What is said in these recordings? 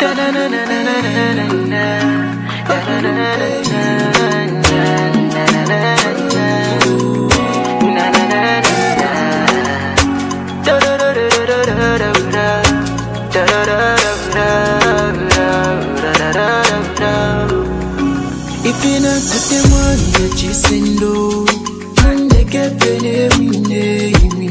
Ipina kute mwanya chisendo Mande kepene mine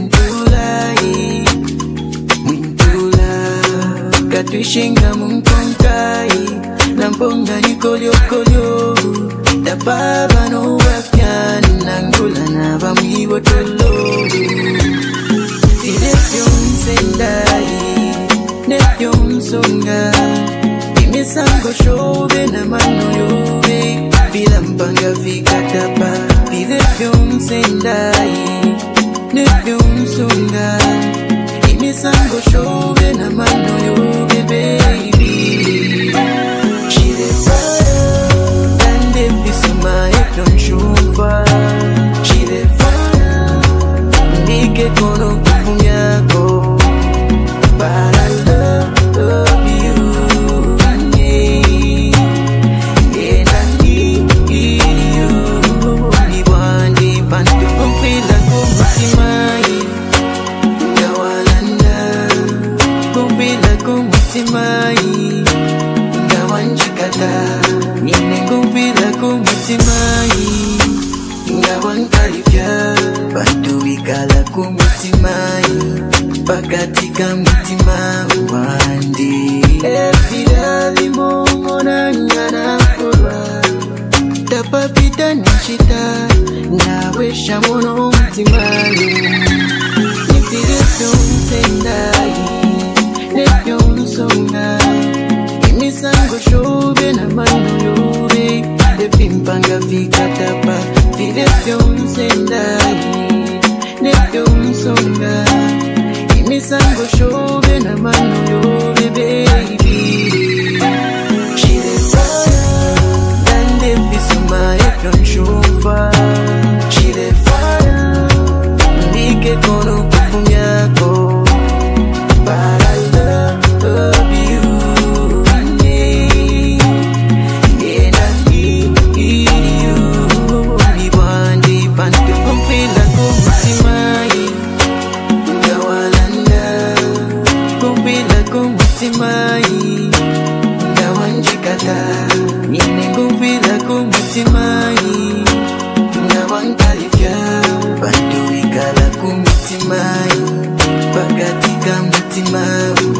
Mwintula Katuishinga mkonkai Namponga ni kolyo kolyo Da baba no wapian Nangula na bamiwa tolo Tidefyon sendai Nefyon songa Imisango shobe na mano yobe Vila mpanga fika tapa Vile vyom sendai Nevyom songa Imisango shobe na mano yobe baby Chile fire Dande visuma efyon shumfa Chile fire Nike kono kufumyako But I love you Pakatika mtima wandi Efidali mongona ngana fura Tapapita nishita Nawe shamono mtimani Nifire fion sendai Nefion songa Imisango shobe na mano yobe Efimpanga fika tapa Fire fion sendai Nefion songa Imisango shobe na mano yobe baby Chile fire Dande visuma efyon shumfa Chile fire Nike kono kufumyako But I love you And I need you Nibandi pantu kumfila kumtimai Kumtimai Ndawanjikata Nine nguvila kumtimai Ndawankalifya Bantu ikala kumtimai Pakatika mtimai